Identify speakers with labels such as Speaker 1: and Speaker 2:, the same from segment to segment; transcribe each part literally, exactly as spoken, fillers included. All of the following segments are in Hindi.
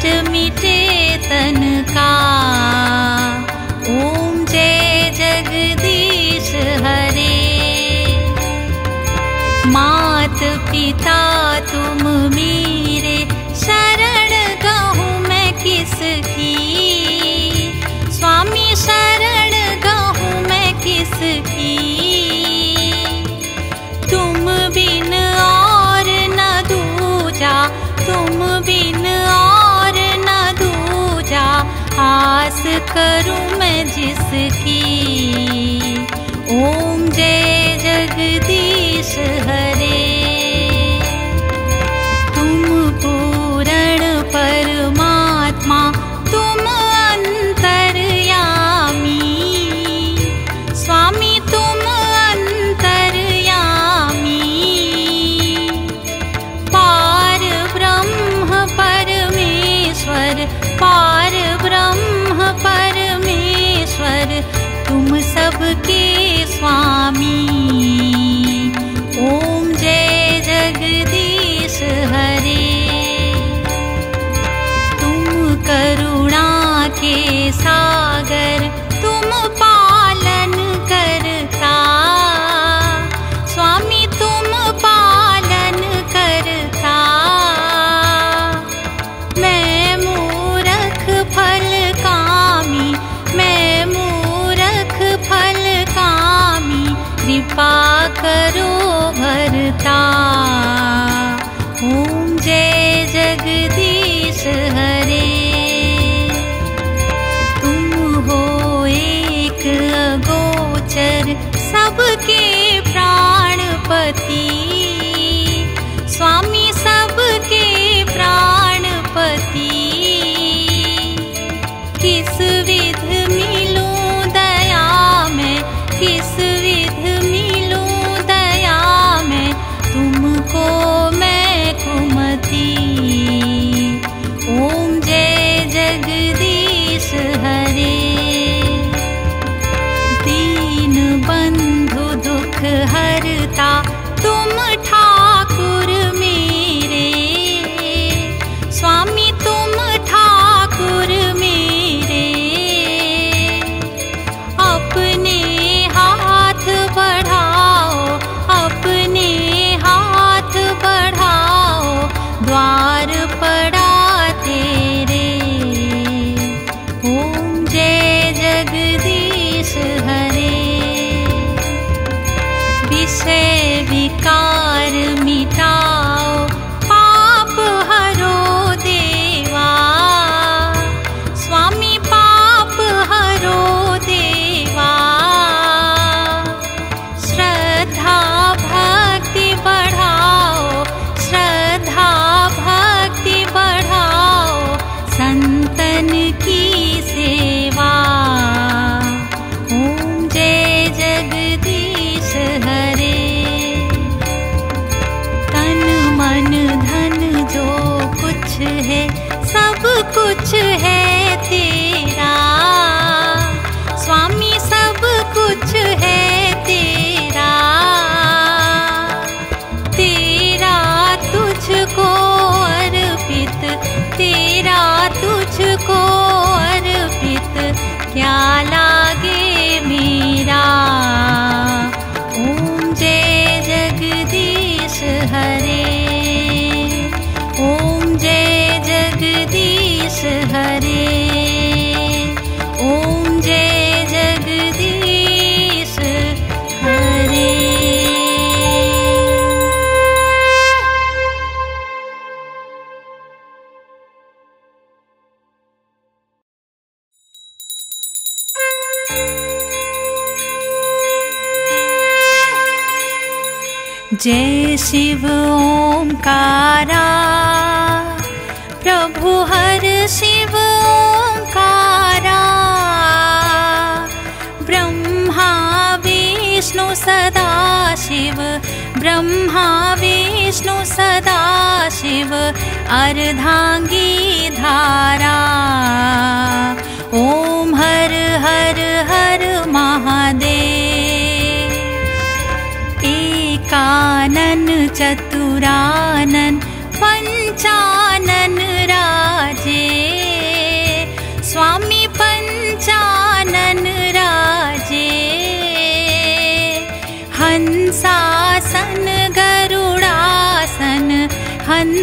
Speaker 1: कष्ट मिटे तन का। ओम जय जगदीश हरे। मात पिता तुम मेरे, शरण गहूँ मैं किसकी। स्वामी शरण गहूँ मैं किसकी। तुम बिन और न दूजा, तुम बिन और न दूजा, आस करूं मैं जिसकी। ओम जय जगदीश हरे। तुम पूर्ण परमात्मा, तुम अंतर्यामी। स्वामी तुम अंतर्यामी। पार ब्रह्म परमेश्वर, पार ब्रह्म परमेश्वर, तुम सबके स्वामी। ओम जय जगदीश हरे। तुम करुणा के सागर, तुम पालन करता। स्वामी तुम पालन करता। मैं मूरख फल कामी, मैं मूरख फल कामी, कृपा करो भरता। ओम जय जगदीश हरे। तुम हो एक अगोचर, सबके प्राणपति। स्वामी सबके प्राणपति। किस विध मिलूं दया में, किस विध मिलूं दया में, तुमको मैं कुमति। ओम जय जगदीश हरे। दीन बंधु दुख हरता, तुम ठाकुर मेरे। स्वामी तुम ठाकुर मेरे। अपने हाथ बढ़ाओ, अपने हाथ बढ़ाओ, द्वार पड़ा तेरे। ओम जय जगदीश हरे। विषय विकार मिटाओ, पाप हरो देवा। स्वामी पाप हरो देवा। श्रद्धा भक्ति बढ़ाओ, श्रद्धा भक्ति बढ़ाओ, संतन की सेवा। ओम जय जगदीश हरे। तन मन धन जो कुछ है, सब कुछ है तेरा। स्वामी सब कुछ है तेरा। तेरा तुझको अर्पित, तेरा तुझको अर्पित, क्या लागे मेरा। ओम जय जगदीश हरे। ओम जय जगदीश हरे। ओम जय जगदीश हरे। जय शिव ओंकारा, प्रभु हर शिव ओंकारा। ब्रह्मा विष्णु सदा शिव, ब्रह्मा विष्णु सदा शिव, अर्धांगी धारा। ओम हर हर हर महादेव। एकानन चतुरानन पंचानन राजे।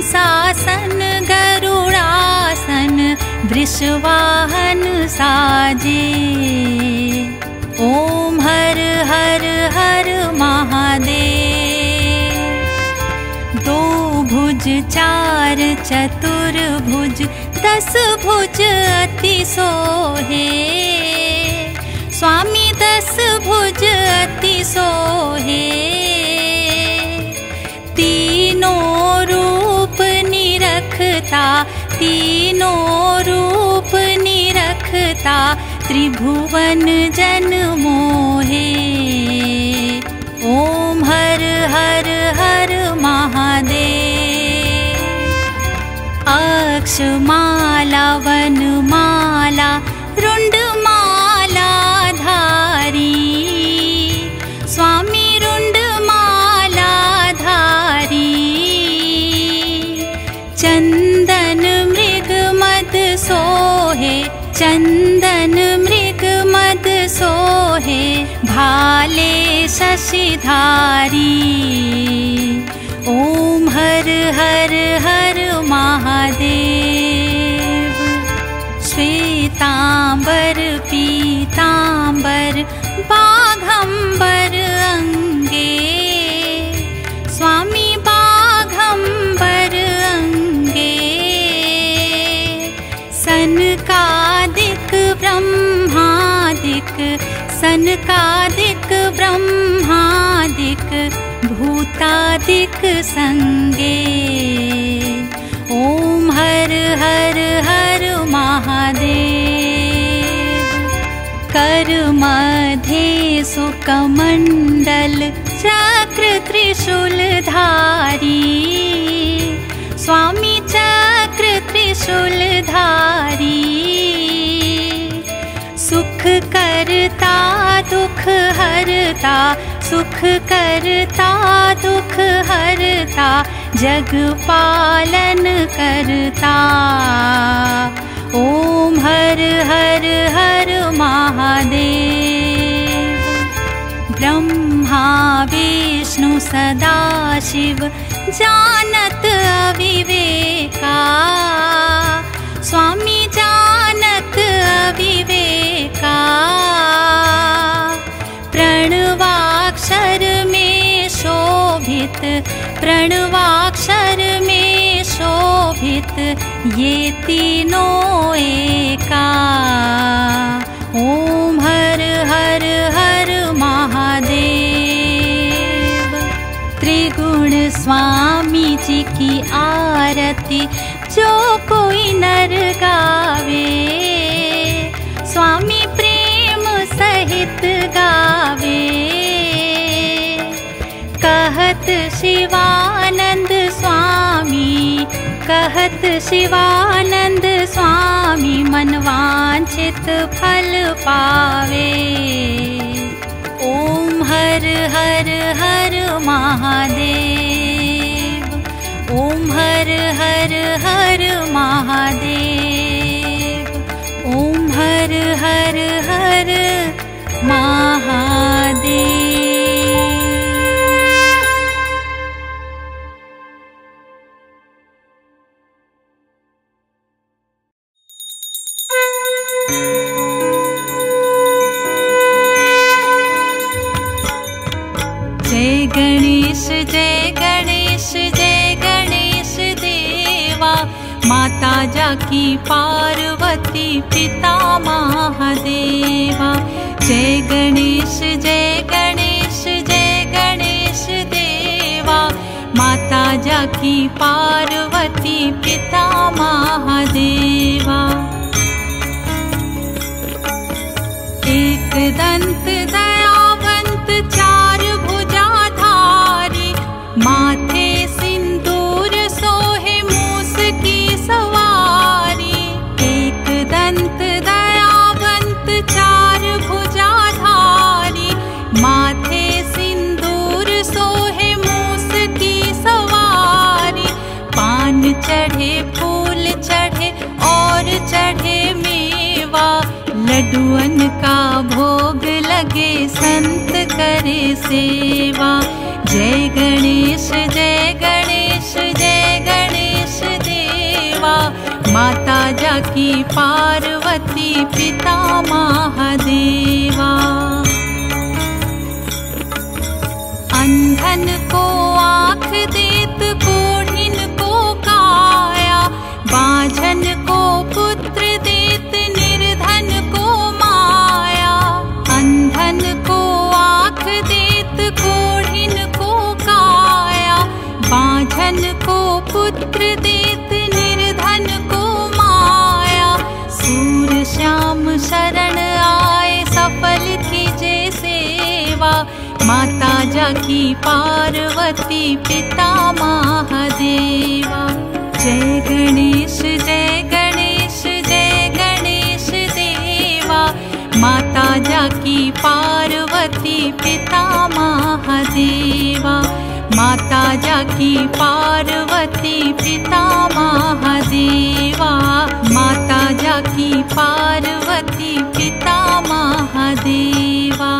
Speaker 1: हंसासन गरुड़ासन वृषवाहन साजे। ओम हर हर हर महादेव। दो भुज चार चतुर्भुज दस भुज अति सोहे। स्वामी दस भुज अति सोहे। तीनों रूप निरखता तीनों रूप निरखता त्रिभुवन जन मोहे। ओम हर हर हर महादेव। अक्षमाला वनमाला रुंडमाला धारी। स्वामी रुंडमाला धारी। चंदन मृग मद सोहे चंदन मृग मद सोहे भाले शशिधारी। ओम हर हर हर महादेव। श्वेतांबर पीतांबर बाघंबर अंगे। स्वामी बाघंबर अंगे। सनकादिक ब्रह्मादिक सनकादिक ब्रह्मादिक भूतादिक संगे। ओम हर हर हर महादेव। कर मध्ये सुकमंडल चक्र त्रिशूलधारी। स्वामी चक्र त्रिशूलधारी। सुख करता दुख हरता सुख करता दुख हरता जग पालन करता। ओम हर हर हर महादेव। ब्रह्मा विष्णु सदा शिव जानत अविवेका। स्वामी जानत अविवेका। प्रणवाक्षर में शोभित प्रणवाक्षर में शोभित ये तीनों एका। ओम हर हर हर महादेव। त्रिगुण स्वामी जी की आरती जो कोई नर गावे। स्वामी प्रेम सहित गावे। कहत शिवानंद स्वामी कहत शिवानंद स्वामी मनवांछित फल पावे। ओम हर हर हर महादेव। ओम हर हर हर महादेव। ओम हर हर हर महादेव। जय गणेश जय गणेश जय गणेश देवा। माता जाकी पार्वती पिता महादेवा। जय गणेश जय गणेश जय गणेश देवा। माता जाकी पार्वती पिता महादेवा। एक दंत दयावंत चार भुजाधारी। माथे सिंदूर सोहे मूस की सवारी। एक दंत दयावंत चार भुजाधारी। माथे सिंदूर सोहे मूस की सवारी। पान चढ़े फूल चढ़े और चढ़े मेवा। लड्डुअन का भोग लगे संत करे सेवा। जय गणेश जय गणेश जय गणेश जाकी पार्वती पिता महादेवा। अंधन को आँख देत कोढ़िन को काया, बाझन को पुत्र देत निर्धन को माया। अंधन को आँख देत कोढ़िन को काया, बाझन को पुत्र देत निर्धन को माया। सूर श्याम शरण आए सफल कीजे सेवा, माता जाकी पार्वती पिता महादेवा। जय गणेश जय गणेश जय गणेश देवा, माता जाकी पार्वती पिता महादेवा। माता जाकी पार्वती पिता महादेवा, माता जाकी पार्वती पिता महादेवा।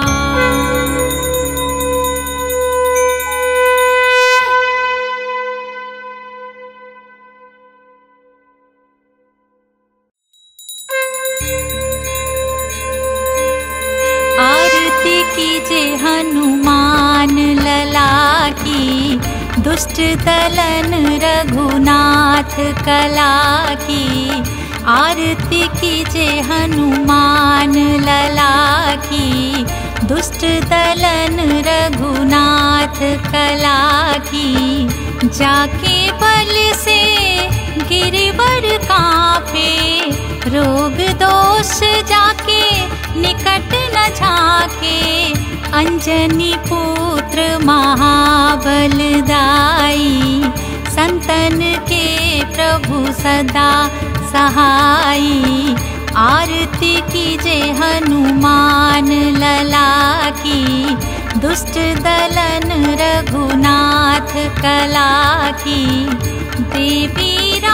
Speaker 1: आरती कीजे हनुमान लला की, दुष्ट दलन रघुनाथ कला की। आरती कीजे हनुमान लला की, दुष्ट दलन रघुनाथ कला की। जाके बल से गिरवर कांपे, रोग दोष जाके निकट न झाके। अंजनी पुत्र महाबलदाई, संतन के प्रभु सदा सहाई। आरती कीजे हनुमान लला की, दुष्ट दलन रघुनाथ कला की। देवीरा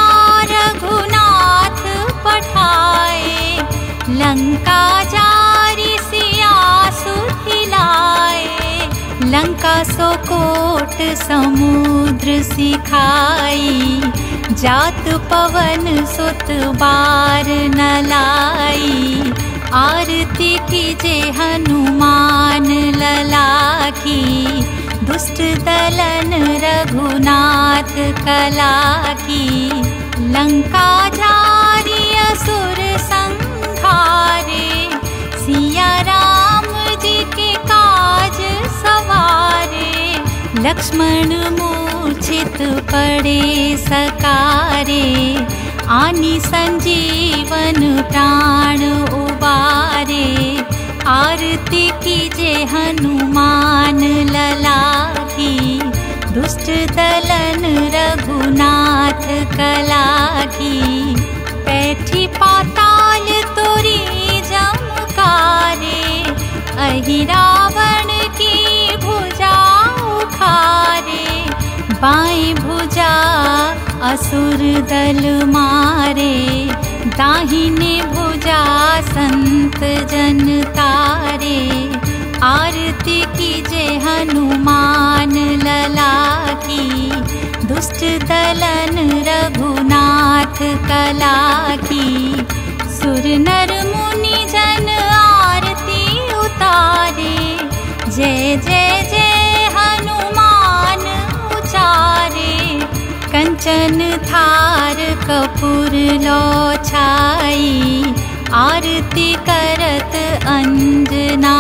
Speaker 1: रघुनाथ पठाए, लंका जारी सिया सुधिलाए। लंका सो कोट समुद्र सिखाई, जात पवन सुत बार न लाई। आरती कीजे हनुमान लला की, दुष्ट दलन रघुनाथ कला की। लंका जारी असुर संहारे, सिया राम जी के काज सवारे। लक्ष्मण मूर्छित पड़े सकारे, आनी संजीवन प्राण उबारे। आरती कीजे हनुमान लला की, दुष्ट दलन रघुनाथ कला की। बैठी पाताल तोरी जमकारे, अहि रावण की भुजा उखारे। बाएं भुजा असुर दल मारे, दाहिने भुजा संत जन तारे। आरती कीजे हनुमान लला की, दुष्ट दलन रघुनाथ कला की। सुर नर मुनि जन आरती उतारे, जय जय जय हनुमान उचारे। कंचन थार कपूर लो छाई, आरती करत अंजना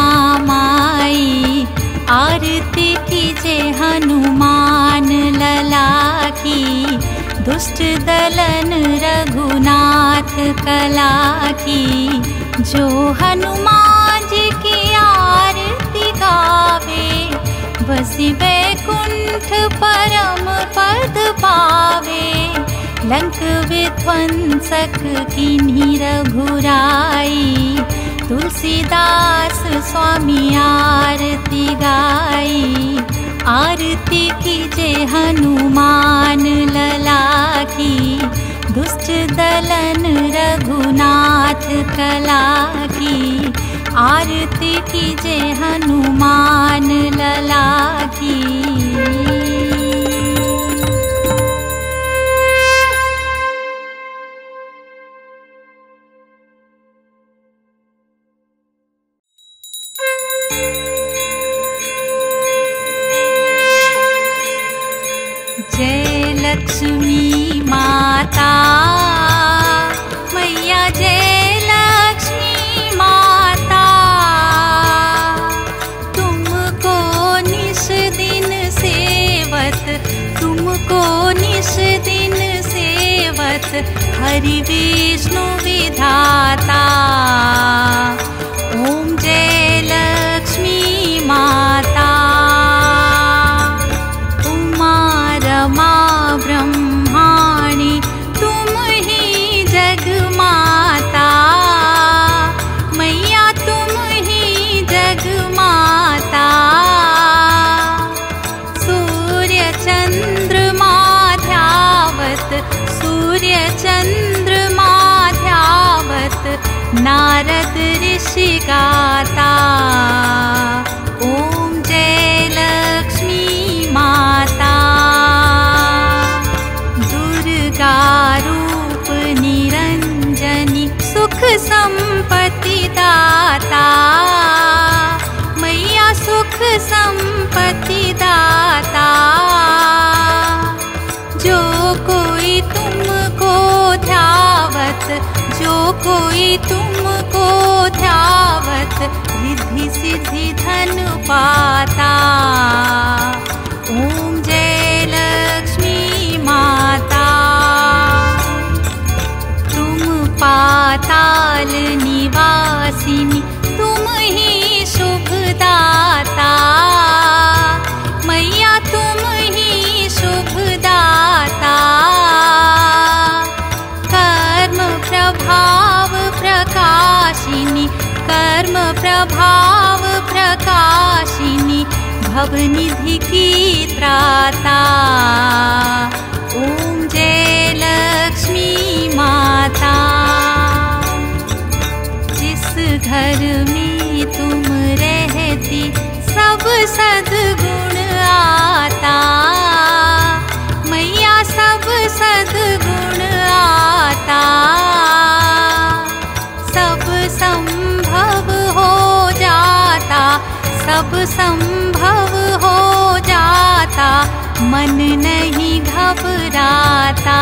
Speaker 1: माई। आरती कीजे हनुमान लला की, दुष्ट दलन रघुनाथ कला की। जो हनुमान जी की आरती गावे, बसी बैकुंठ परम पद पावे। लंक विध्वंसक कीन्ही रघुराई, तुलसीदास स्वामी आरती गाई। आरती कीजे हनुमान लला की, दुष्ट दलन रघुनाथ कला की। आरती कीजे हनुमान लला की। जय लक्ष्मी माता, मैया जय लक्ष्मी माता। तुमको निस दिन सेवत, तुमको निस दिन सेवत, हरि विष्णु विधाता। ओम जय लक्ष्मी माता। उमा रमा ब्रह्माणी तुम ही जग माता, मैया तुम ही जग माता। सूर्य चंद्रमा ध्यावत, सूर्य चंद्रमा ध्यावत, नारद ऋषि गाता। ओम जय लक्ष्मी माता। दुर्गा रूप निरंजनी सुख संपत्ति दाता, मैया सुख संपत्ति दाता। जो कोई तुमको ध्यावत, जो कोई तुमको ध्यावत, रिद्धि सिद्धि धन पाता। ओम जय लक्ष्मी माता। तुम पाताल निवासिनी, तुम ही शुभदाता, मैया तुम ही शुभदाता। कर्म प्रभाव प्रकाशिनी, कर्म प्रभाव प्रकाशिनी, भवनिधि की त्राता। ओम जय लक्ष्मी माता। जिस घर में तुम रहती सब सद्गुण आता, मैया सब सद्गुण आता। सब संभव हो जाता, सब संभव हो जाता, मन नहीं घबराता।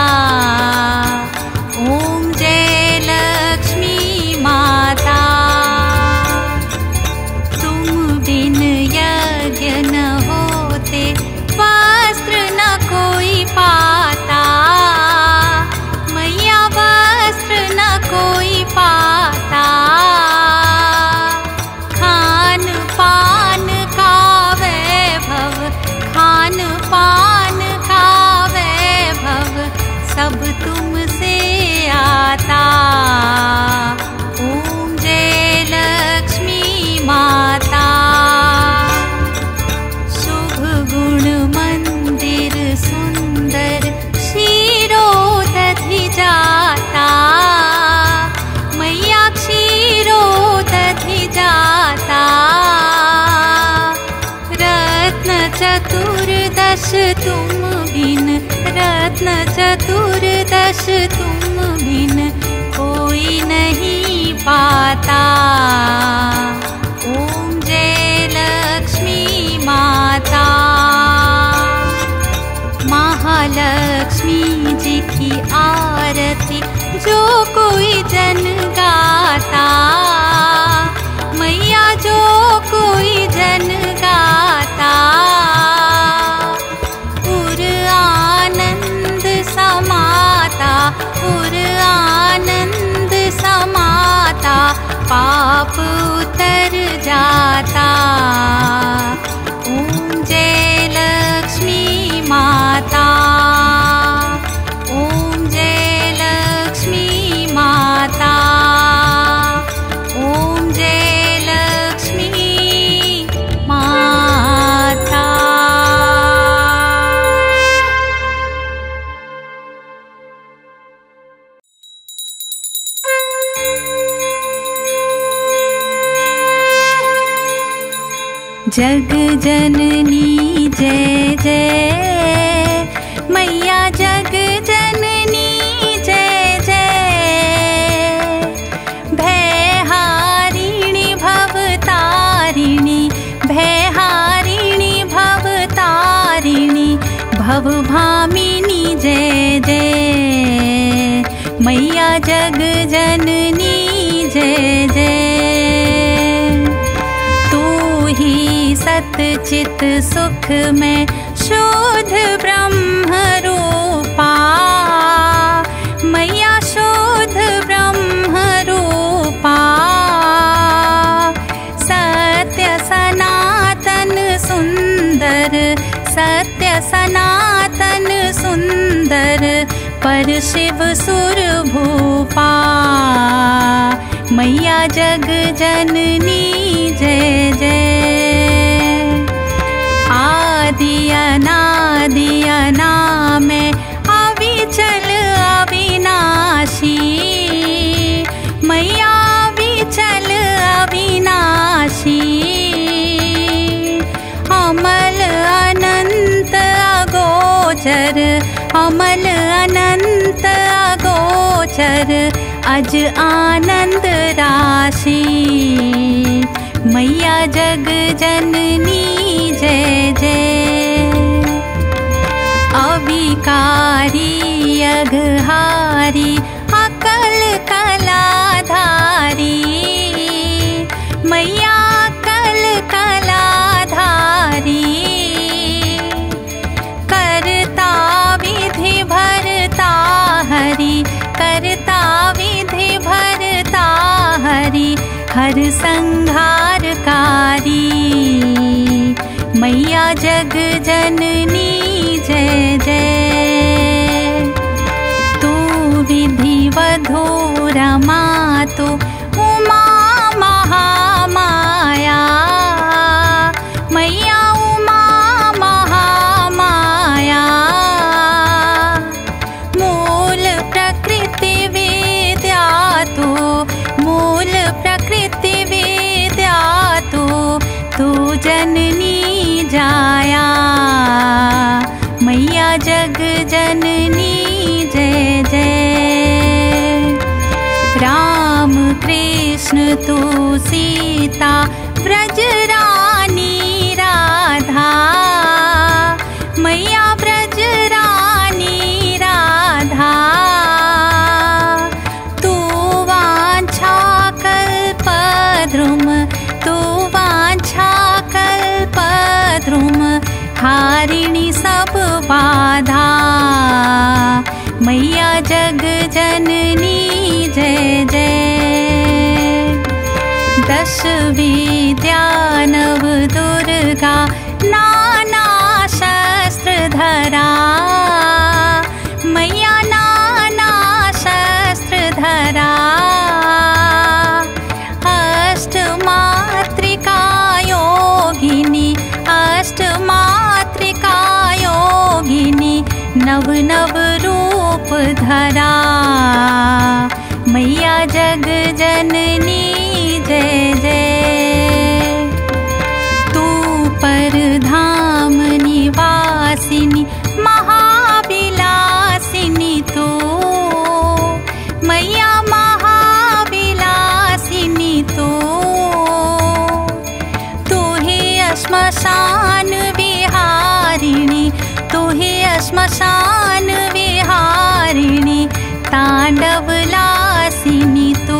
Speaker 1: ओम जय लक्ष्मी माता। तुम बिन यज्ञ न होते, वस्त्र न कोई पाता, मैया वस्त्र न कोई पाता। खान पान का वैभव, खान पान का वैभव, सब तुमसे आता। ओम जय लक्ष्मी माता। शुभ गुण मंदिर सुंदर, क्षीरोदधि जाता, मैया क्षीरोदधि जाता। रत्न चतुर्दश तुम बिन, रत्न चतुर्दश तुम बिन, कोई नहीं पाता। ओम जय लक्ष्मी माता। महालक्ष्मी जी की आरती जो कोई जन गाता, मैया जो कोई जन गाता। पुर आनंद समाता, पुर आनंद समाता, पाप उतर जाता। ओम जय लक्ष्मी माता। ओम जय लक्ष्मी माता। ओम जय लक्ष्मी माता। जग जननी जय जय, मैया जग जननी जय जय। भयहारिणी भवतारिणी, भयहारिणी भवतारिणी, भवभामिनी जग जननी जय जय। तू ही सत चित सुख में शुद्ध ब्रह्म रूपा, मैया शुद्ध ब्रह्म रूपा। सत्य सनातन सुंदर, सत्य सनातन सुंदर, पर शिव सुर भूपा। मैया जग जननी जय जय। आदि अनादि अनामय अविचल अविनाशी, मैया अविचल अविनाशी। अमल अनंत अगोचर, अमल अनंत अगोचर, अज आनंद राशि। मैया जग जननी जय जय। अविकारी अघहारी अकल कलाधारी, मैया अकल कलाधारी। करता विधि भरता हरि, करता विधि भरता हरि, हर संहारकारी। मैया जग जननी जय जय। तू विधि वधू रमा तू उमा महामाया, मैया उमा महामाया। मूल प्रकृति विद्या तू, मूल प्रकृति विद्या तू, तू जननी जाया। मैया जग जननी जय जय। राम कृष्ण तू सीता ब्रज रानी राधा, मैया ब्रज रानी राधा। तू वांछा कल्पद्रुम, तू वांछा कल्पद्रुम, हारिणी सब बाधा। मैया जग जननी जय जय। दश विद्या नव दुर्गा नाना शस्त्र धरा, मैया नाना शस्त्र धरा। अष्ट मातृका योगिनी, अष्ट मातृका योगिनी, नव नव रूप धरा। मैया जग जननी जय जय। तू पर धाम निवासिनी महाविलासिनी तू, मैया महाविलासिनी तू। तू ही श्मशान विहारिणी, तू ही श्मशान विहारिणी, तांडवलासिनी तू।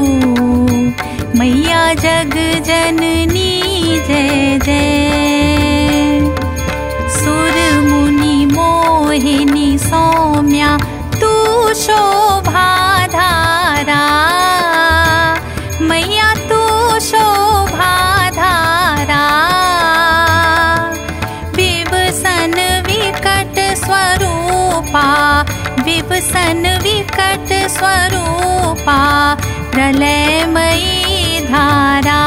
Speaker 1: मैया जग जननी जय जय। सुर मुनि मोहिनी सौम्या तू शोभा धारा, मैया तू शोभा धारा। विभसन विकट स्वरूपा, विभसन विकट स्वरूपा, प्रलयमयी धारा।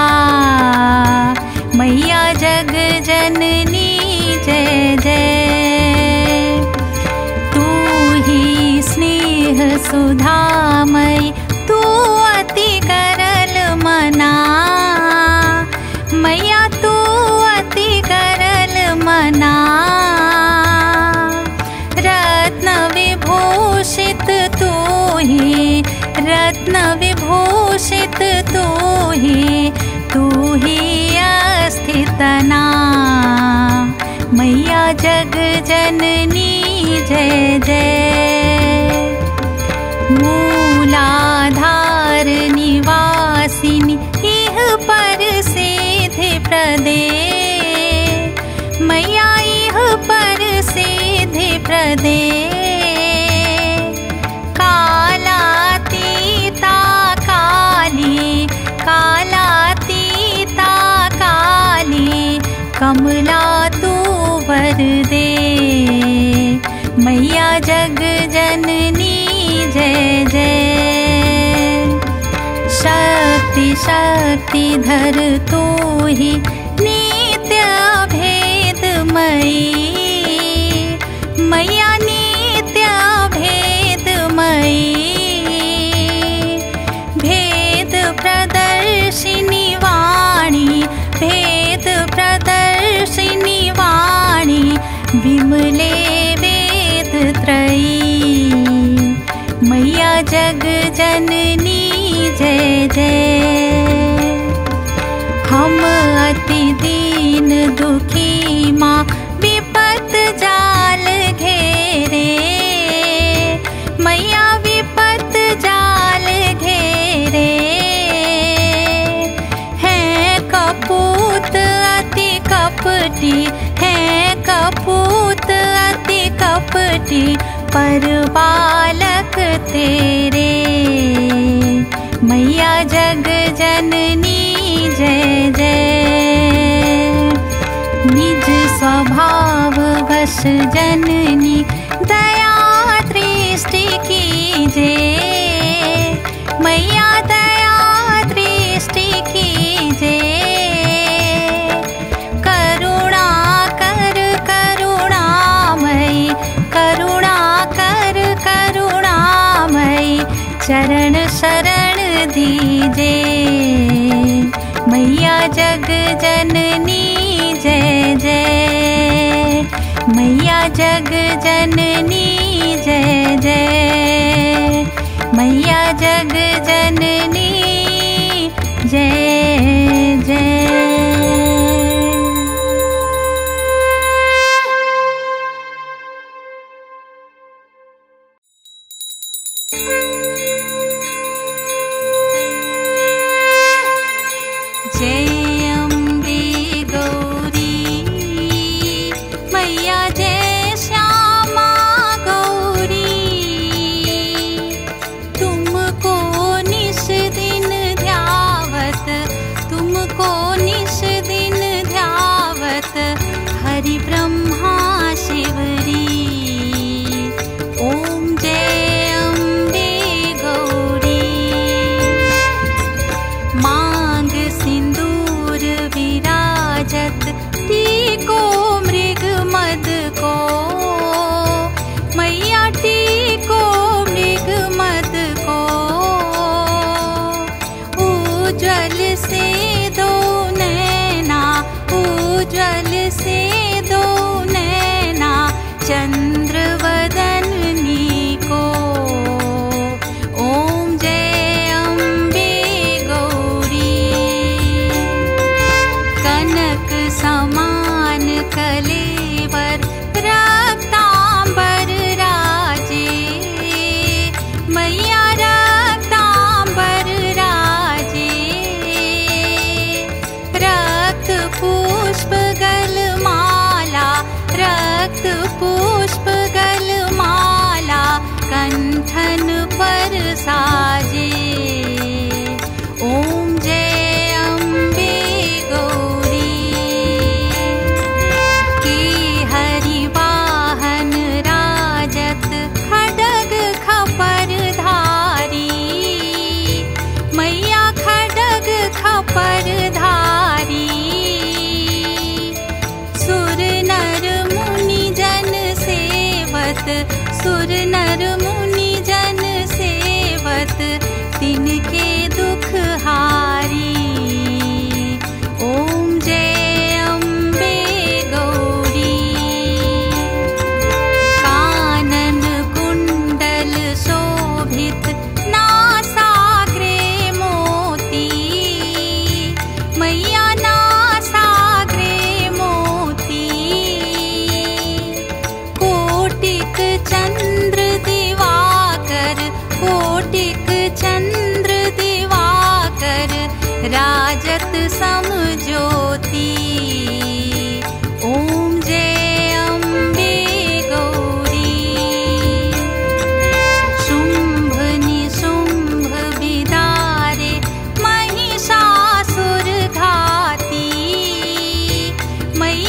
Speaker 1: मैया जग जननी जय जय। तू ही स्नेह सुधामयी, तू अति करल मना, मैया तू अति करल मना। रत्न विभूषित तू ही, रत्न विभूषित तू ही, तू ही अस्थितना। मैया जग जननी जय जय। मूला कमला तू वर दे। मैया जग जननी जय जय। शक्ति शक्ति धर तू ही नित्य भेदमयी। मैया नित्य भेदमयी। भेद प्रदर्शिनी वाणी भेद प्रदर्शिनी वाणी। विमले वेद त्रयी। मैया जग जननी जय जय। हम अति दीन दुखी माँ विपत जाल घेरे। मैया विपत जाल घेरे। हैं कपूत अति कपटी हैं कपूत अति कपटी। पर बालक तेरे। मैया जग जननी जय जय। निज स्वभाव वश जननी दया दृष्टि कीजे। मैया दया दृष्टि कीजे। करुणा कर करुणामयी करुणा कर करुणामयी। चरण शरण दीजे। मैया जग जननी जय जय। मैया जग जननी जय जय। मैया जग जननी जय जय। जय अम्बे गौरी। मैया जय श्यामा गौरी। तुमको निश दिन ध्यावत तुमको निश दिन ध्यावत। हरि ब्रह्मा शिवरी। ओम जय अम्बे गौरी। मांग सिंदूर विराजत टीको मृग मद को। मैया टीको मृग मद को। उज्ज्वल से दो नैना उज्ज्वल से दो नैना। चंद्र वदनी को। ओम जय अम्बे गौरी। कनक समान कलेवर रक्तांबर राजे। मैया रक्तांबर राजे। रक्त पुष्प गलमाला रक्त पुष्प गलमाला। कंठन पर साजे। ओम जय अम्बे गौरी। के हरि वाहन राजत खड्ग खपर धारी। मैया खड्ग खपर धारी। सुर नर मुनि जन सेवत सुर नर मुनि जन सेवत। तिनके दुख हारी। ओम जय अम्बे गौरी। कानन कुंडल शोभित नासाग्रे मोती। मैया नासाग्रे मोती। कोटिक चंद्र दिवाकर कोटिक चंद्र दिवाकर। राजत समज्योति। ओम जय अम्बे गौरी। शुंभ निशुंभ विदारे महिषासुर घाती। मैया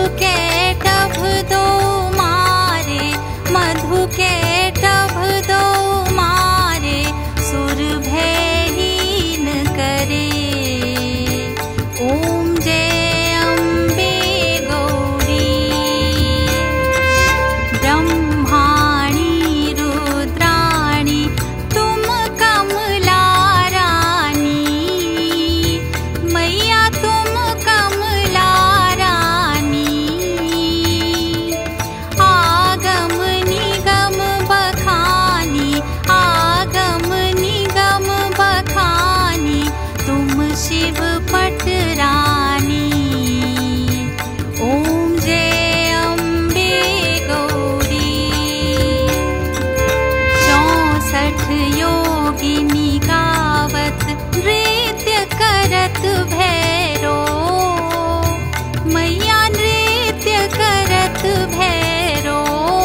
Speaker 1: के टभ दो मारे, मधु के टभ दो मारे, सुर भयहीन करे। ओम जय अम्बे गौरी। ब्रह्माणी रुद्राणी तुम कमला रानी, मैया तुम कमला रानी। आगम निगम बखानी, आगम निगम बखानी, तुम शिव पट रानी। ओम जय अम्बे गौरी। चौसठ योगिनी गावत नृत्य करत भैरो, मैया नृत्य करत भैरो।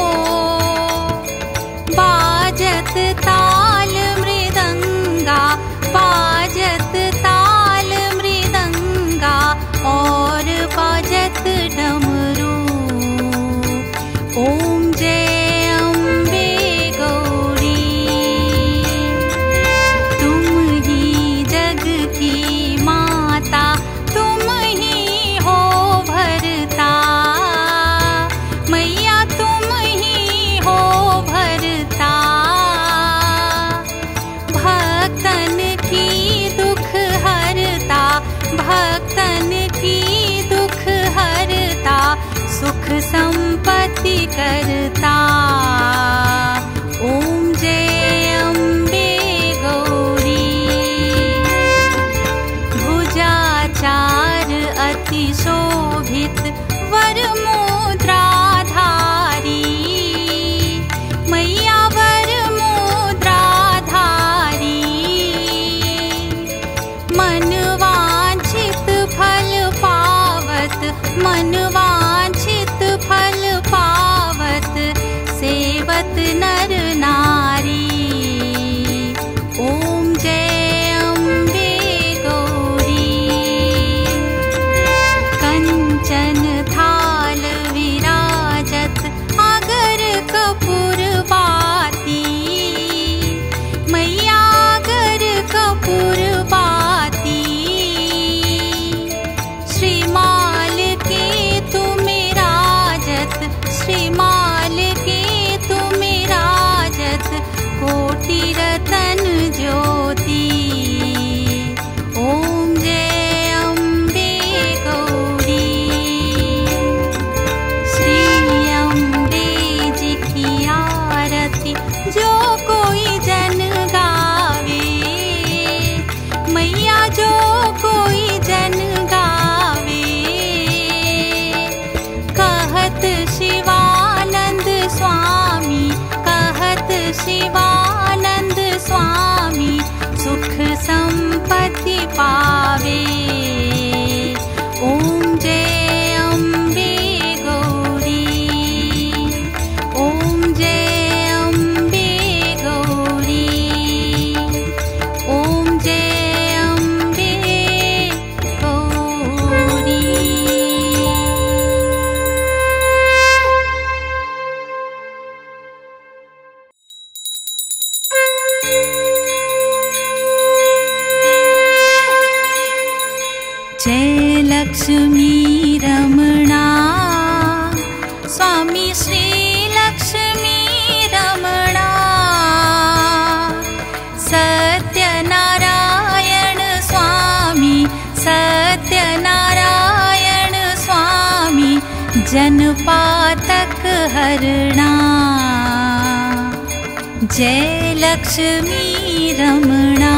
Speaker 1: बाजत ताल मृदंगा, बाजत ताल मृदंगा, और बाजत डमरू। ओम जय अम्बे गौरी। तुम ही जग की माता, तुम ही हो भरता, मैया तुम ही हो भरता। भक्तन की दुख हरता, भक्तन की दुख हरता, सुख संपत्ति करता। ओम जय अम्बे गौरी। भुजाचार अति शोभित वर मुद्राधारी, मैया वर मुद्राधारी। मन वांछित फल पावत, मन वांछित फल पावत, सेवत नर नारी। ओम जय अम्बे गौरी। कंचन थाल विराजत अगर कपूर बाती, मैया अगर कपूर बाती। श्रीमाल के तुम राजत, श्रीमाल के तुम राजत, कोटि रतन ज्योति। ओम जय अम्बे गौरी। श्री अम्बे जी की आरती जो कोई जन गावे, मैया जो कोई जन गावे। कहत शिवानंद स्वामी, कहत शिवानंद स्वामी, सुख संपत्ति पावे। ओम जय अम्बे गौरी। ओम जय अम्बे गौरी। ओम जय अम्बे गौरी। जय लक्ष्मी रमणा, स्वामी श्री लक्ष्मी रमणा। सत्यनारायण स्वामी, सत्यनारायण स्वामी, जनपातक हरणा। जय लक्ष्मी रमणा।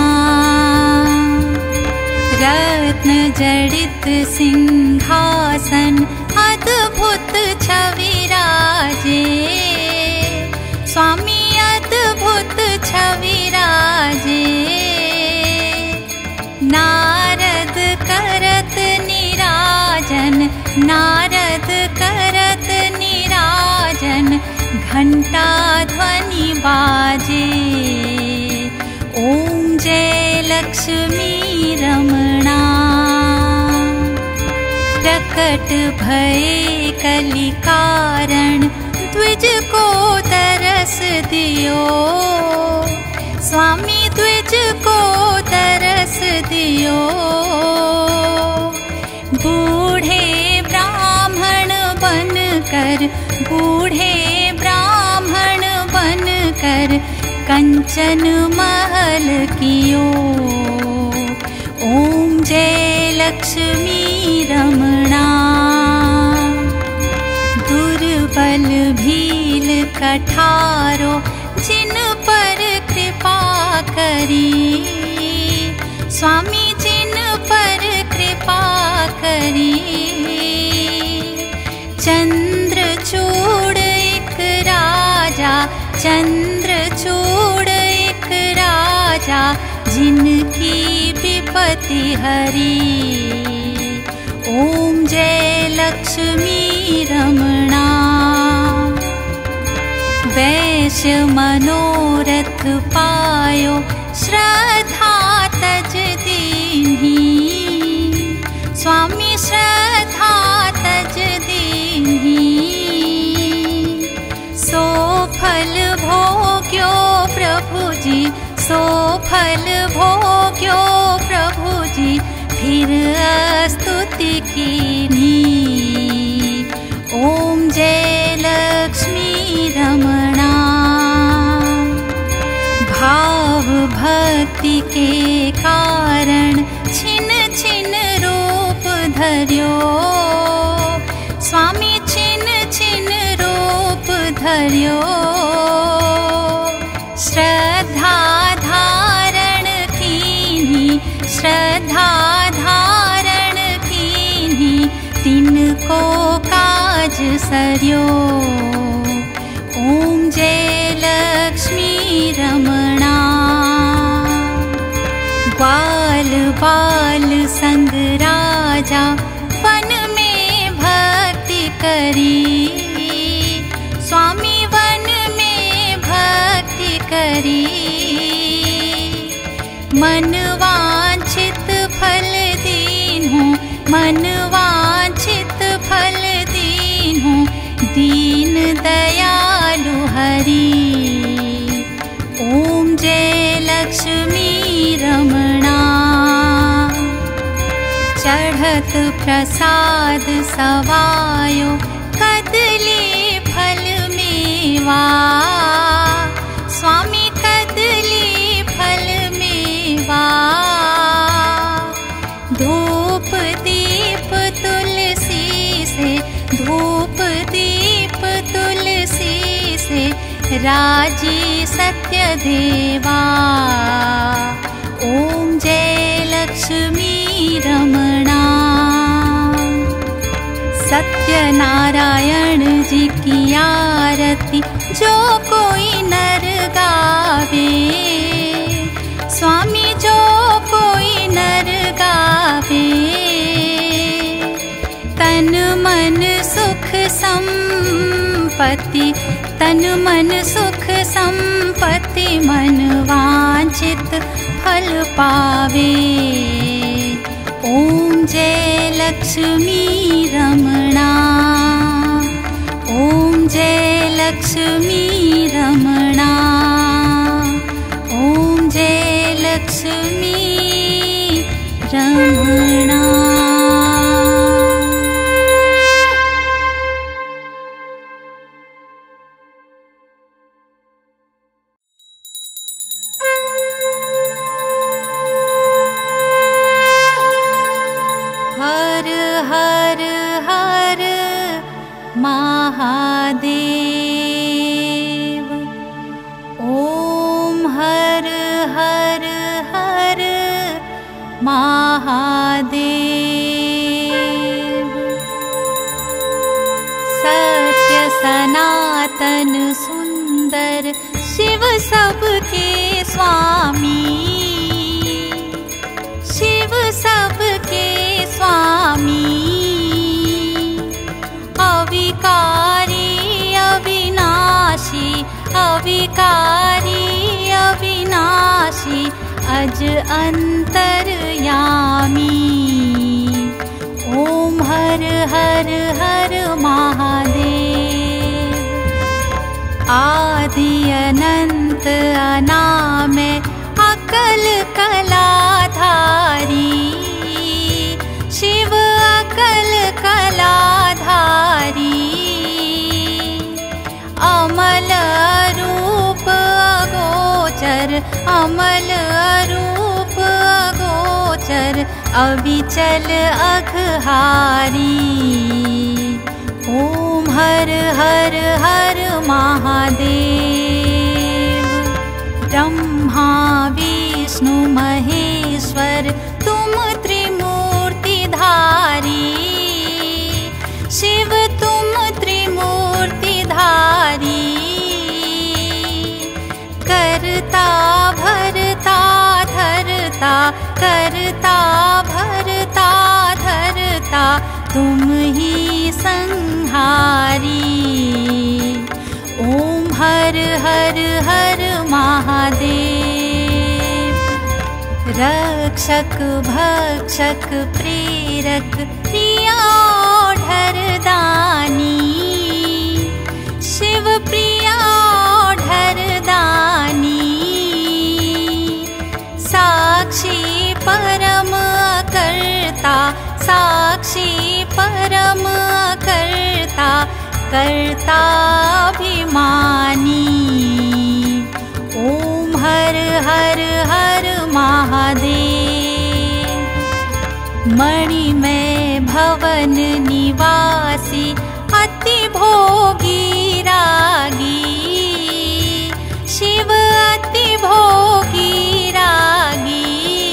Speaker 1: रत्न जड़ित सिंहासन अद्भुत छविराजे, स्वामी अद्भुत छविराजे। नारद करत निराजन, नारद करत निराजन, घंटा ध्वनि बाजे। ओम जय लक्ष्मी रमणा। प्रकट भये कली कारण द्विज को तरस दियो। स्वामी द्विज को तरस दियो। बूढ़े ब्राह्मण बन कर, बूढ़े ब्राह्मण बन कर कंचन महल कियो। ओम जय लक्ष्मी रमणा। दुर्बल भील कठारो जिन पर कृपा करी। स्वामी जिन पर कृपा करी। चंद्रचूड़ एक राजा, चंद्रचूड़ एक राजा जिनकी विपत्ति हरी। ओम जय लक्ष्मी रमणा। वैश्य मनोरथ पायो श्रद्धा तज दीन्ही। स्वामी श्रद्धा तज दीन्ही। सो फल भोग्यो प्रभु जी, सो फल भोग्यो प्रभु जी फिर स्तुति कीन्ही। ओम जय लक्ष्मी रमणा। भाव भक्ति के कारण छिन छिन रूप धर्यो। स्वामी छिन छिन रूप धर्यो। श्रद्धा धारण कीन्ही, श्रद्धा धारण कीन्ही तिनको काज सर्यो। ओम जय लक्ष्मी रमणा। ग्वाल बाल संग राजा वन में भक्ति करी। स्वामी वन में भक्ति करी। मन वांछित फल दीन्हु, मन वांछित फल दीन्हु दीन दयालु हरि। ओम जय लक्ष्मी रमणा। चढ़त प्रसाद सवायो कदली फल मेवा। स्वामी कदली फल मेवा। धूप दीप तुलसी से, धूप दीप तुलसी से राजी सत्य देवा। ओम जय लक्ष्मी रमणा। सत्यनारायण जी की आरती जो कोई नर गावे। स्वामी जो कोई नर गावे। तन मन सुख संपत्ति, तन मन सुख संपत्ति मन वांछित फल पावे। ओम जय लक्ष्मी रमणा। ओम जय लक्ष्मी रमणा। ओम जय लक्ष्मी रमणा। हर हर हर महादेव। ओम हर हर हर महादेव। सत्य सनातन सुंदर शिव सबके स्वामी। शिव सबके स्वामी। अविकारी अविनाशी, अविकारी अविनाशी अज अंतर्यामी। ओम हर हर हर महा आदि अनंत अनामय अकल कलाधारी, शिव अकल कलाधारी। अमल रूप अगोचर, अमल रूप अगोचर अविचल अघहारी। ओम हर हर हर महादेव। ब्रह्मा विष्णु महेश्वर तुम त्रिमूर्तिधारी, शिव तुम त्रिमूर्तिधारी। करता भरता धरता, करता भरता धरता तुम ही संहारी। ओम हर हर हर महादेव। रक्षक भक्षक प्रेरक प्रियोढ़र दानी, शिव प्रियोढ़र दानी। साक्षी परम कर्ता, साक्षी परम कर्ता, कर्ताभिमानी। ओम हर हर हर महादेव। मणिमय भवन निवासी अति भोगी रागी, शिव अति भोगी रागी।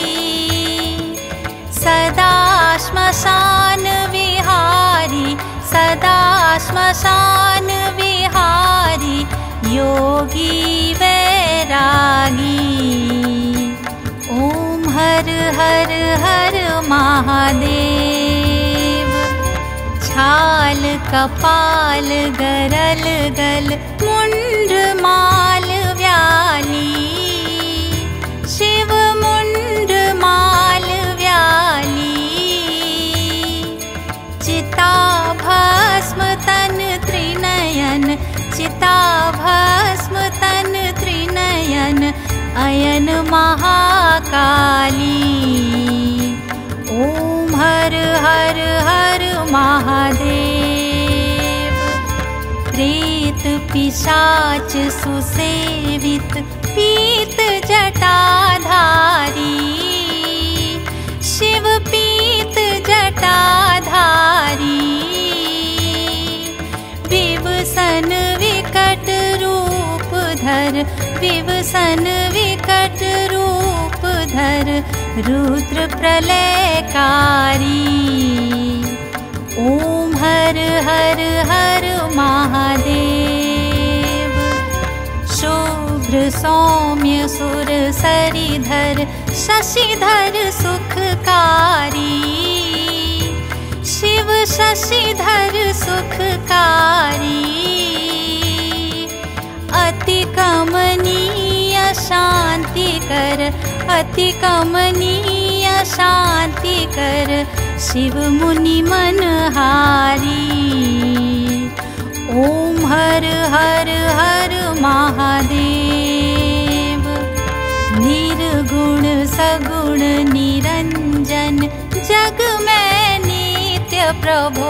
Speaker 1: सदा श्मशान विहारी, सदा श्मशान विहारी योगी वैरागी। ओम हर हर हर महादेव। छाल कपाल गरल गल मुंड माल व्याली, शिव मुंड माल व्याली। चिता भस्म तन त्रिनयन, चिता भस्म तन त्रिनयन अयन महाकाली। ओम हर हर हर महादेव। प्रेत पिशाच सुसेवित पीत जटाधारी, शिव पीत जटाधारी। विवसन विकट रूप धर, विवसन विकट रूप धर रुद्र प्रलयकारी। ओम हर हर हर महादेव। शुभ्र सौम्य सुर सरिधर शशिधर सुखकारी, शिव शशिधर सुखकारी। अति कमनीय शांति कर, अति कमनीय शांति कर शिव मुनि मनहारी। ओम हर हर हर महादेव। निर्गुण सगुण निरंजन जग में नित्य प्रभो,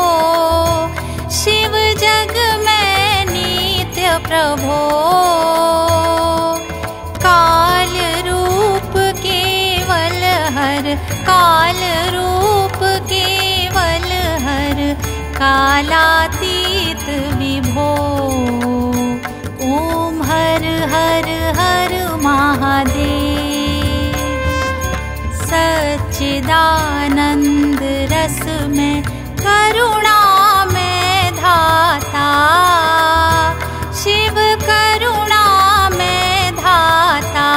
Speaker 1: शिव जग में नित्य प्रभो। काल रूप केवल हर, काल रूप केवल हर कालातीत विभो। ओम हर हर हर महादेव। सच्चिदानंद रस में करुणा में धाता, शिव करुणा में धाता।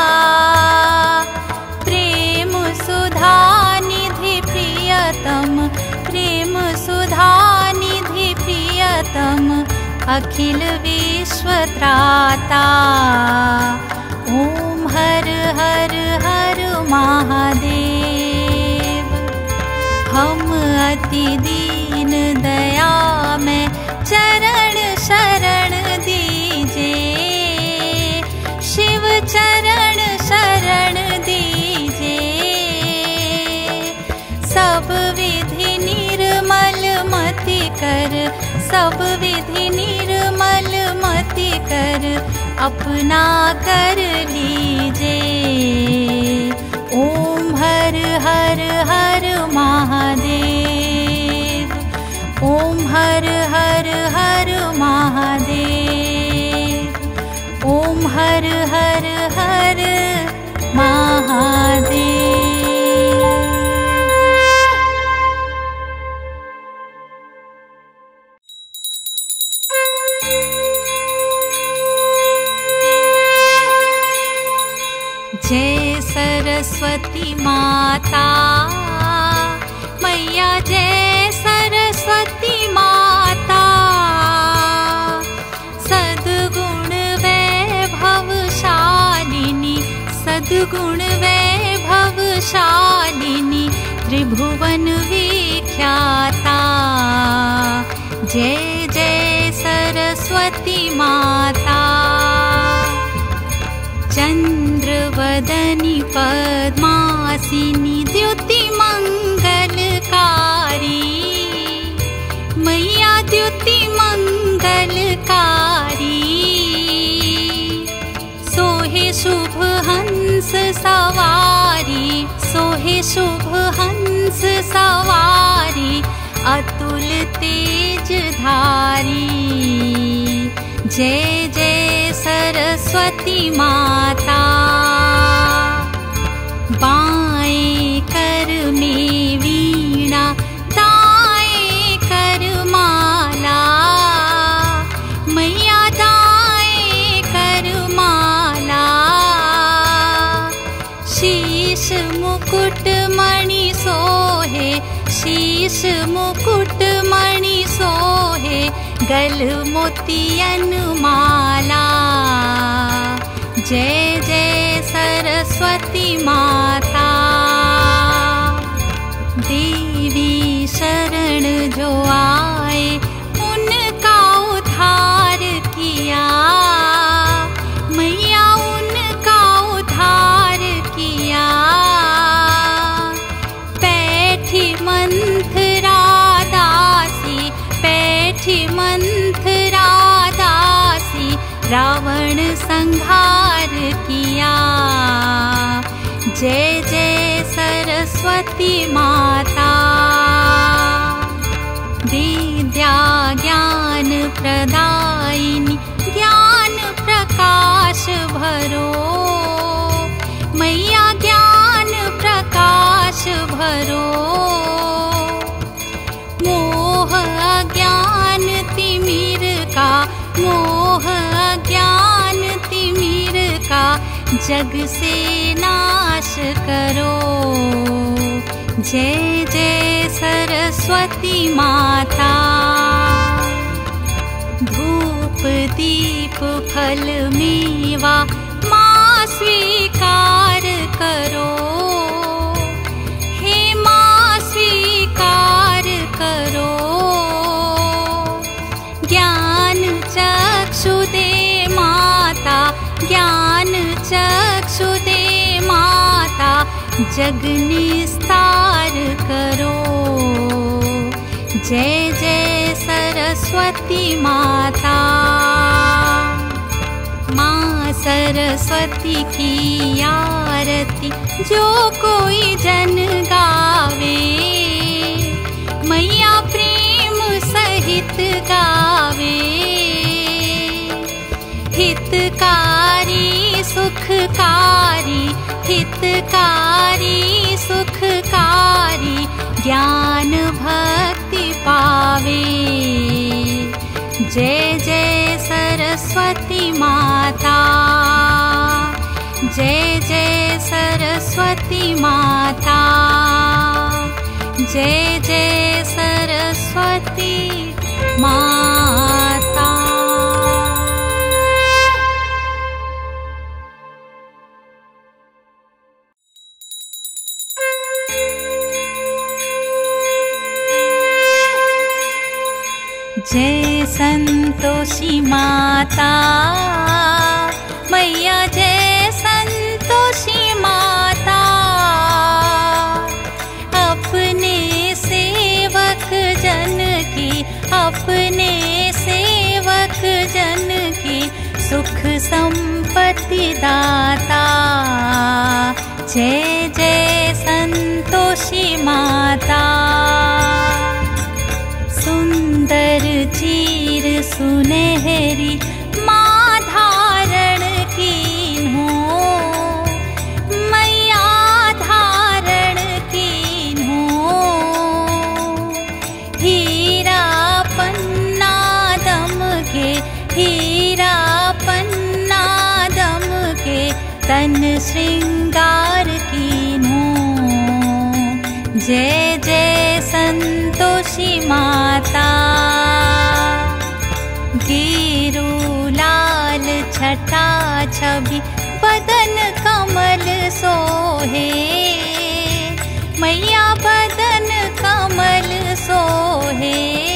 Speaker 1: प्रेम सुधा निधि प्रियतम, प्रेम सुधा निधि प्रियतम अखिल विश्व त्राता। ओम हर हर हर महादेव। हम अति दीन दया में चरण शरण दी सब विधि निर्मल मति कर अपना कर लीजे। ओम हर हर हर महादेव, ओम हर हर हर महादेव, ओम हर हर हर महादेव। जय सरस्वती माता मैया, जय सरस्वती माता। सद्गुण वैभवशालिनी, सद्गुण वैभवशालिनी, त्रिभुवन विख्याता। जय जय सरस्वती माता। चंद्रवदनी पद्मासिनी, द्युति मंगलकारी मैया, द्युति मंगलकारी। सोहे शुभ हंस सवारी, सोहे शुभ हंस सवारी, अतुल तेज धारी। जय जय सरस्वती माता। बाएं कर में वीणा, दाएं कर माला मैया, दाएं कर माला। शीश मुकुट मणि सोहे, शीश मुकुट मणि सोहे, गल मोतियन माला। जय जय सरस्वती माता। देवी शरण जो आए, उनका उद्धार किया मैया, उनका उद्धार किया। पैठी मंथरा दासी, पैठी मंथरा दासी, रावण संहार किया। जय जय सरस्वती माता। विद्या ज्ञान प्रदायिनी, ज्ञान प्रकाश भरो मैया, ज्ञान प्रकाश भरो। मोह अज्ञान तिमिर का, मोह अज्ञान तिमिर का, जग से नाश करो। जय जय सरस्वती माता। धूप दीप फल मेवा माँ स्वीकार करो, हे माँ स्वीकार करो। ज्ञान चक्षु दे माता, ज्ञान चक्षु दे माता, जग निस्तार करो। जय जय सरस्वती माता। माँ सरस्वती की आरती जो कोई जन गावे, मैया प्रेम सहित गावे। हितकारी सुखकारी, हितकारी सुखकारी, ज्ञान भक्ति पावे। जय जय सरस्वती माता। जय जय सरस्वती माता। जय जय सरस्वती माता। जय संतोषी माता मैया, जय संतोषी माता। अपने सेवक जन की, अपने मुक्तिदाता। जय जय संतोषी माता। सुंदर चीर सुनहरी माँ धारण कीन्हो, मैया धारण कीन्हो। हीरा पन्ना दमके, हीरा पन्ना दमके, तन श्रृंगार कीन्हो। जय जय संतोषी माता। गिरु लाल छटा छवि बदन कमल सोहे, मैया बदन कमल सोहे।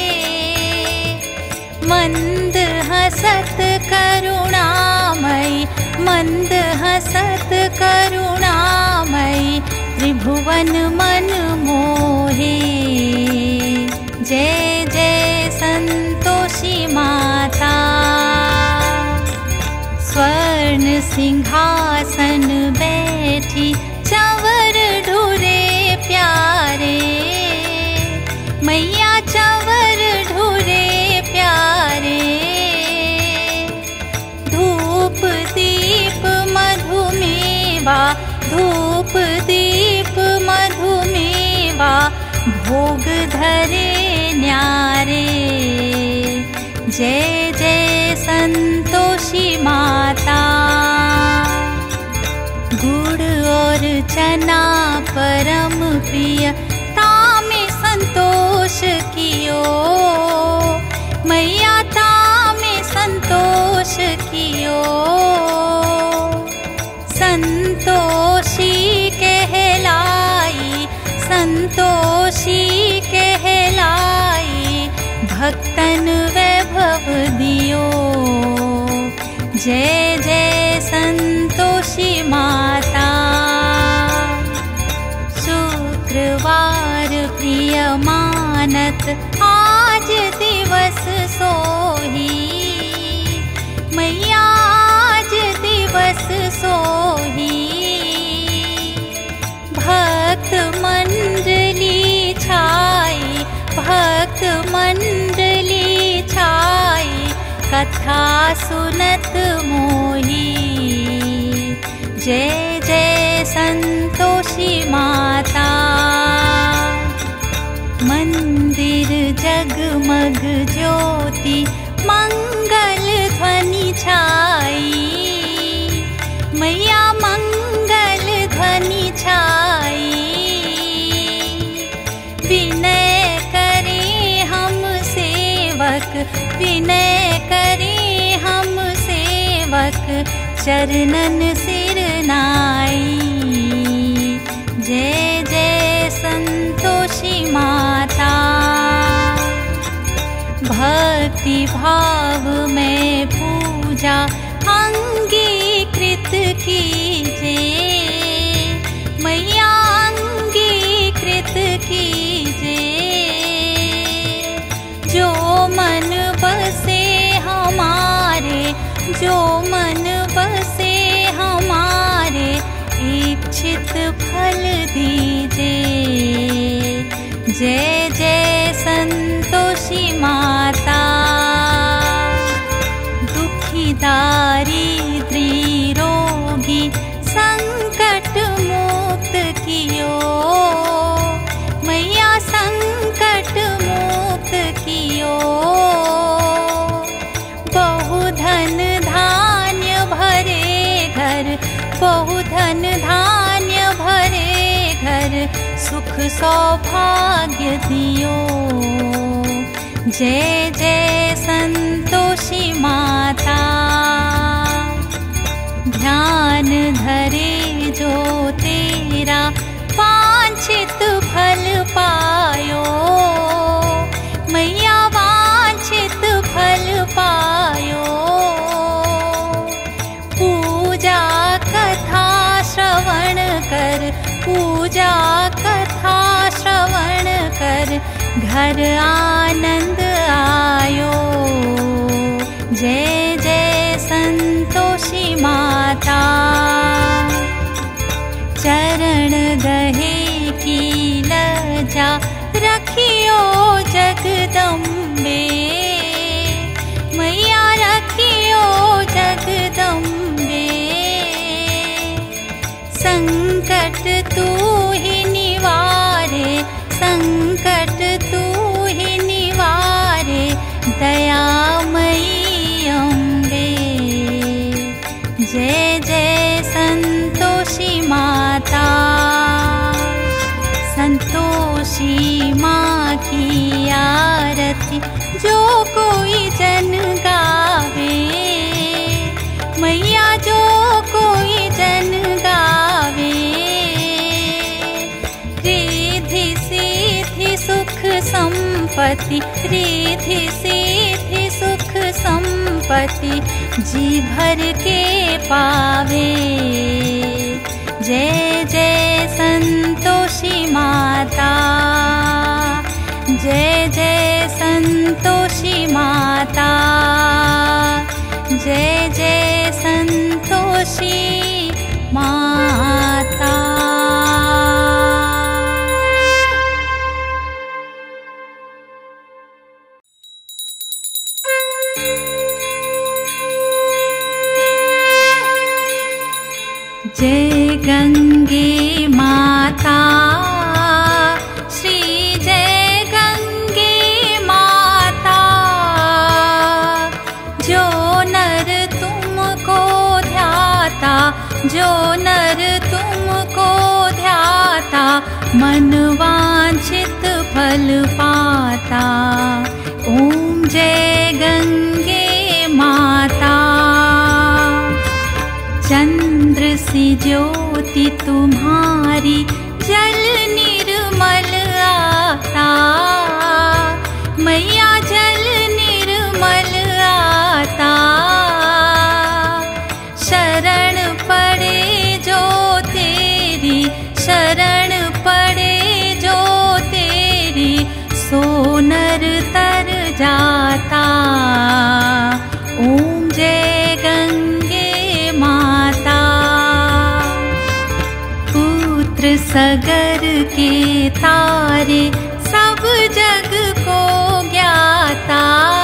Speaker 1: मंद हसत करुणामयी, मंद हसत करुणामयी, त्रिभुवन मन मोहे। जय जय संतोषी माता। स्वर्ण सिंहासन बैठी चंवर ढूरे प्यारे, मैया चंवर ढूरे प्यारे। धूप दीप मधुमेवा, धूप दीप मधुमेवा, भोग धरे न्यारे। जय जय संतोषी माता। गुड़ और चना परम प्रिय, तामे संतोष कियो, मैया तामे संतोष कियो। संतोषी कहलाई, संतोषी कहलाई, भक्तन वैभव दियो। जय जय संतोषी माता। शुक्रवार प्रिय मानत आज दिवस सोही, मैया आज दिवस सोही। भक्त मंडली छाई, भक्त मंडली छाई, कथा सुनत मोही। जय जय संतोषी माता। मंदिर जगमग ज्योति, मंगल ध्वनि छाई, मैया मंगल ध्वनि छाई। विनय करे हम सेवक, विनय करे हम सेवक, चरणन सिर नाई। जय जय संतोषी माता। भक्ति भाव में पूजा अंगीकृत कीजे, मैया अंगीकृत कीजे। जो मन बसे हमारे, जो मन बसे हमारे, इच्छित फल दीजे। जय जय संतोषी माता। दुखी दारिद्री रोगी संकट मुक्त कियो, मैया संकट मुक्त कियो। बहु धन धान्य भरे घर, बहु धन धान्य भरे घर, सुख सौभाग्य दियो। जय जय संतोषी माता। ध्यान धरे जो तेरा, वांछित फल पायो, मैया वांछित फल पायो। पूजा कथा श्रवण कर, पूजा कथा श्रवण कर, घर आनंद आयो। जय जय संतोषी माता। संकट तू ही निवारे, संकट तू ही निवारे, दयामयी अम्बे। जय जय संतोषी माता, संतोषी माँ की आरती जो कोई जन गावे, मैया जो कोई जन गावे। रिद्धि सिद्धि सुख संपत्ति, रिद्धि सिद्धि सुख संपत्ति जी भर के पावे। जय जय संतोषी माता, जय जय संतोषी माता, जय जय संतोषी माता। जय गंगे माता, श्री जय गंगे माता। जो नर तुमको ध्याता, जो नर तुमको ध्याता, मन वांछित फल पाता। ओम जय गंगे माता। चंद्र सी ज्योति तुम्हारी, जल निर्मल आता, मैया जल निर्मल आता। शरण पड़े जो तेरी, शरण पड़े जो तेरी, सो नर तर जाता। ओम जय गंगे माता। पुत्र सगर के तारे, सब जग को ज्ञाता,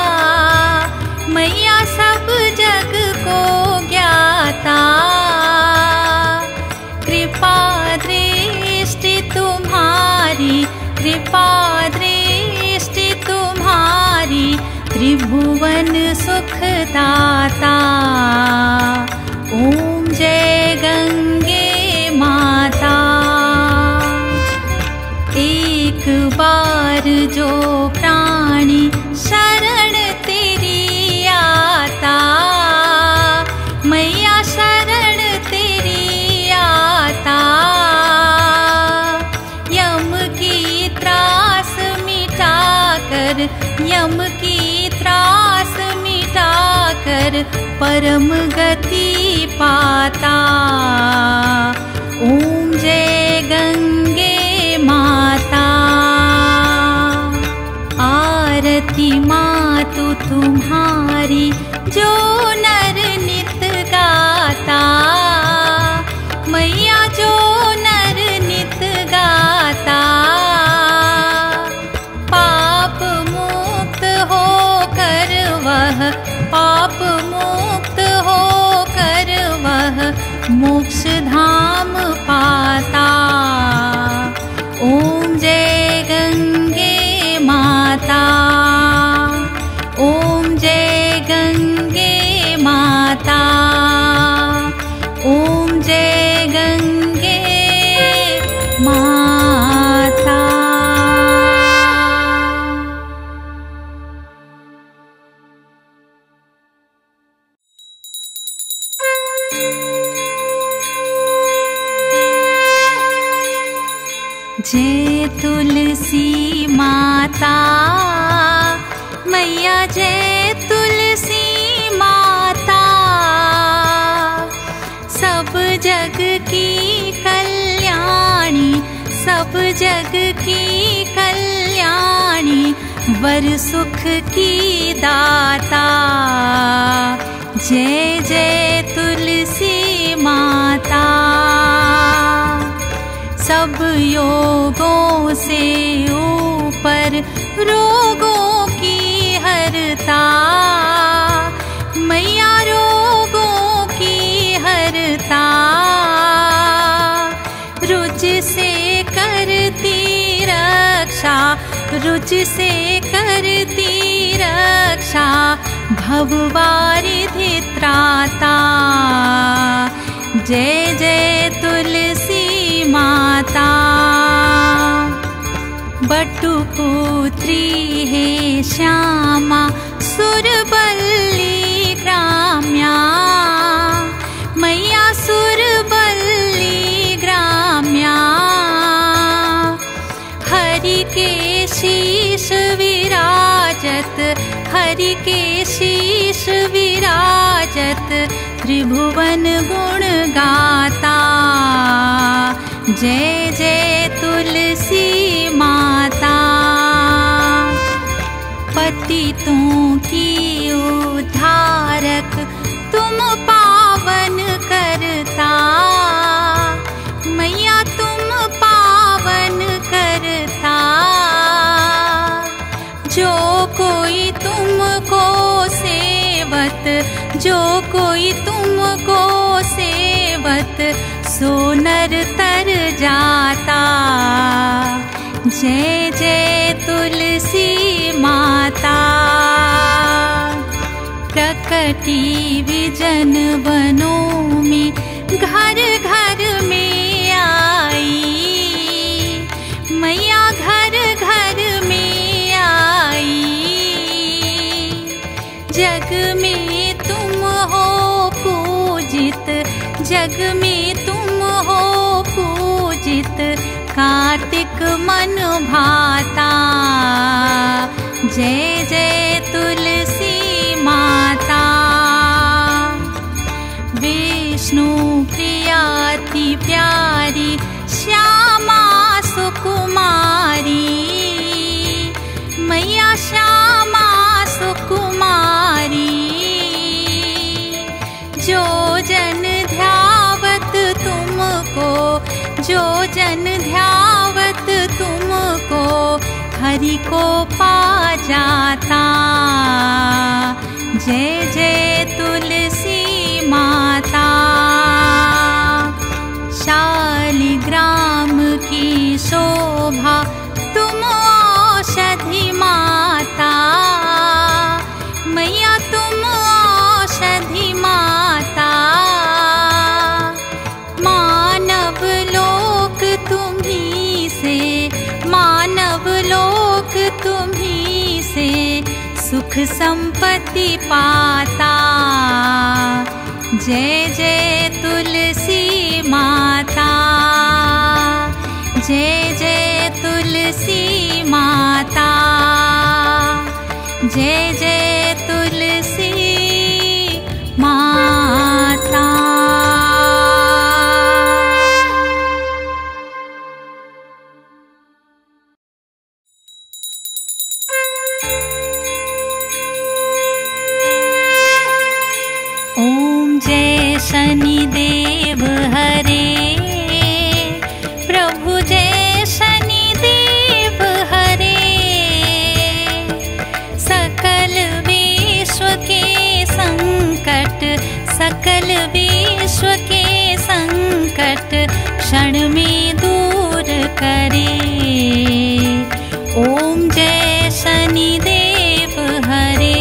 Speaker 1: मैया सब जग को ज्ञाता। कृपा दृष्टि तुम्हारी, कृपा दृष्टि तुम्हारी, त्रिभुवन सुखदाता। ओम जय गंगे माता। एक बार जो प्राणी शरण तेरी आता, मैया शरण तेरी आता। यम की त्रास मिटाकर, यम की त्रास मिटाकर, परम गति पाता। ओम जय गंगे माता। आरती मातु तुम्हारी, जो नर नित गाता, मैया जो नर नित गाता। पाप मुक्त होकर वह, पाप मुक्त होकर वह, मोक्ष धाम पाता। ओम जय गंगे माता। ओम जय गंगे माता। ओम जय गंगे माता। जय तुलसी माता, मैया जय तुलसी माता। सब जग की कल्याणी, सब जग की कल्याणी, वर सुख की दाता। जय जय तुलसी माता। सब योगों से ऊपर रोगों की हरता, मैया रोगों की हरता। रुद्र रुचि से करती रक्षा भववारिधि त्राता। जय जय तुलसी माता। बटुपुत्री हे श्यामा सुरबल्ली ग्राम्या। मैया सुरबल्ली ग्राम्या। हरि के शीश विराजत, हरि के शीश विराजत, त्रिभुवन गुण गाता। जय जय तुलसी माता। पतितों की उद्धारक तुम पावन करता। मैया तुम पावन करता। जो कोई तुमको सेवत, जो कोई तुमको सेवत, सो नर तर जाता। जय जय तुलसी माता। प्रकटी विजन वनों में, घर घर में आई। मैया घर घर में आई। जग में तुम हो पूजित, जग में तुम हो पूजित, कार्तिक मन भाता। जय जय तुलसी माता। विष्णु प्रियाति प्यारी श्यामा सुकुमारी। मैया श्यामा सुकुमारी। जो जन ध्यावत तुमको, जो जन ध्यावत तुमको, हरि को पा जाता। जय जय तुलसी माता। शालिग्राम की शोभा तुम औषधि माता। मैया तुम औषधि माता। मानव लोक तुम्ही से, मानव लोक तुम्ही से, सुख संपत्ति पाता। जय जय तुलसी माता। जय जय तुलसी माता। जय जय तुलसी माता। ओम जय शनिदेव हरे। प्रभु जय शनिदेव हरे। सकल विश्व के संकट, सकल विश्व के संकट क्षण में दूर करे। ओम जय शनिदेव हरे।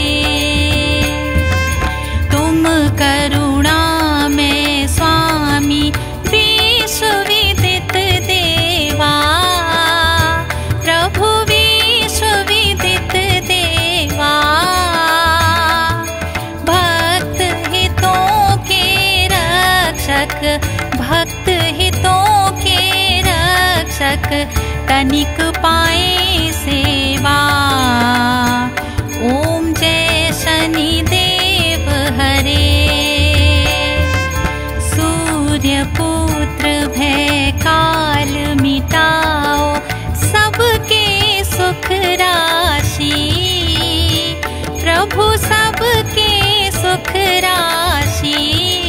Speaker 1: तुम करुणा में स्वामी विश्वविदित देवा। प्रभु विश्वविदित देवा। भक्त हितों के रक्षक, भक्त हितों के रक्षक, तनिक पाए सेवा। ओम जय शनिदेव हरे। सूर्य पुत्र भय काल मिटाओ, सबके सुख राशि। प्रभु सबके सुख राशि।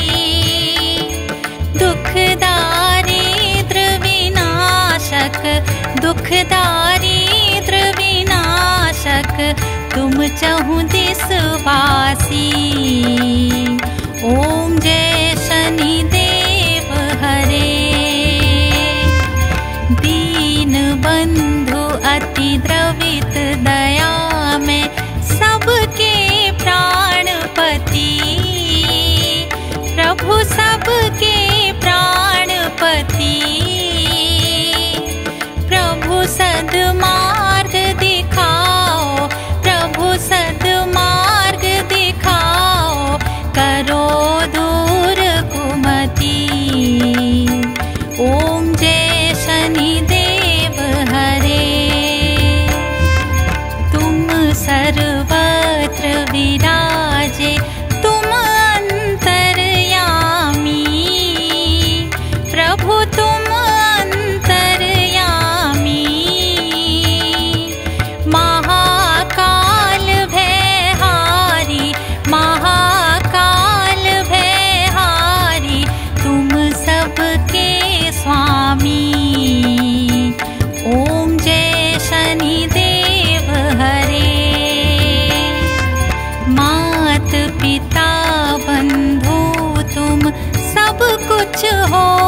Speaker 1: दुख दारिद्र विनाशक, दुख दारिद्र विनाशक, तुम चहुँ दिस वासी। ओम जय शनिदेव हरे। दीन बंधु अति द्रवित पिता बंधु तुम सब कुछ हो।